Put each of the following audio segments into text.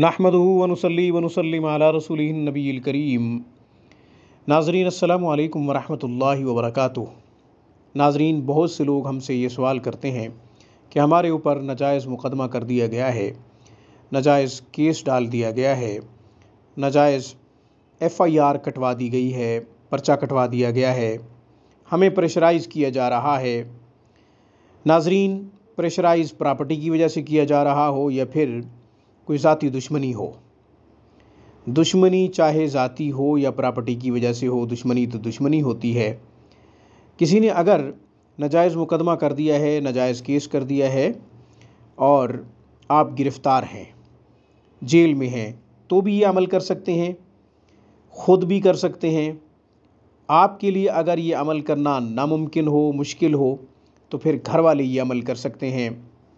نحمدہ ونصلی ونسلم علی رسولہ النبی الکریم۔ ناظرین السلام علیکم ورحمۃ اللہ وبرکاتہ۔ ناظرین، بہت سے لوگ ہم سے یہ سوال کرتے ہیں کہ ہمارے اوپر ناجائز مقدمہ کر دیا گیا ہے، ناجائز کیس ڈال دیا گیا ہے، ناجائز FIR کٹوا دی گئی ہے، پرچہ کٹوا دیا گیا ہے، ہمیں پریشرائز کیا جا رہا ہے۔ ناظرین، پریشرائز پراپرٹی کی وجہ سے کیا جا رہا ہو یا پھر کوئی ذاتی دشمنی ہو، دشمنی چاہے ذاتی ہو یا پراپرٹی کی وجہ سے ہو، دشمنی تو دشمنی ہوتی ہے۔ کسی نے اگر ناجائز مقدمہ کر دیا ہے، ناجائز کیس کر دیا ہے اور آپ گرفتار ہیں، جیل میں ہیں، تو بھی یہ عمل کر سکتے ہیں، خود بھی کر سکتے ہیں۔ آپ کے لیے اگر یہ عمل کرنا ناممکن ہو، مشکل ہو، تو پھر گھر والے یہ عمل کر سکتے ہیں۔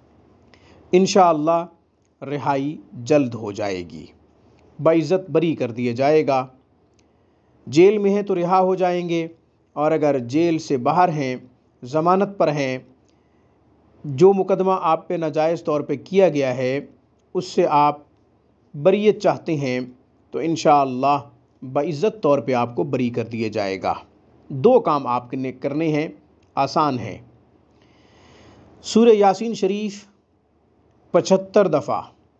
انشاءاللہ رہائی جلد ہو جائے گی، باعزت بری کر دیا جائے گا۔ جیل میں ہیں تو رہا ہو جائیں گے، اور اگر جیل سے باہر ہیں، ضمانت پر ہیں، جو مقدمہ آپ پہ ناجائز طور پہ کیا گیا ہے اس سے آپ بریت چاہتے ہیں تو انشاءاللہ باعزت طور پہ آپ کو بری کر دیا جائے گا۔ دو کام آپ نے کرنے ہیں، آسان ہیں۔ سورہ یاسین شریف 75 دفعہ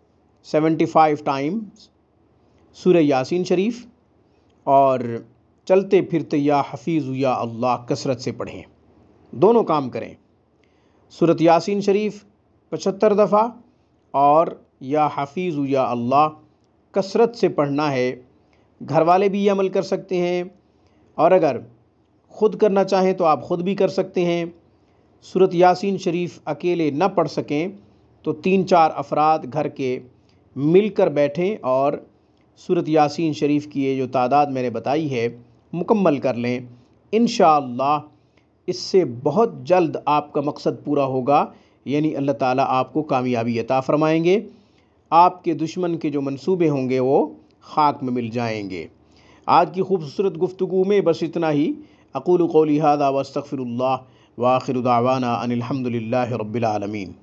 75 ٹائمز سورہ یاسین شریف، اور چلتے پھرتے یا حفیظ یا اللہ کثرت سے پڑھیں۔ دونوں کام کریں، سورۃ یاسین شریف 75 دفعہ اور یا حفیظ یا اللہ کثرت سے پڑھنا ہے۔ گھر والے بھی یہ عمل کر سکتے ہیں، اور اگر خود کرنا چاہیں تو آپ خود بھی کر سکتے ہیں۔ سورۃ یاسین شریف اکیلے نہ پڑھ سکیں تو 3-4 افراد گھر کے مل کر بیٹھیں اور سورۃ یاسین شریف کی یہ جو تعداد میں نے بتائی ہے مکمل کر لیں۔ انشاءاللہ اس سے بہت جلد آپ کا مقصد پورا ہوگا، یعنی اللہ تعالیٰ آپ کو کامیابی عطا فرمائیں گے، آپ کے دشمن کے جو منصوبے ہوں گے وہ خاک میں مل جائیں گے۔ آج کی خوبصورت گفتگو میں بس اتنا ہی۔ اقول قولی ھذا واستغفر اللہ، وآخر دعوانا ان الحمد للہ رب العالمین۔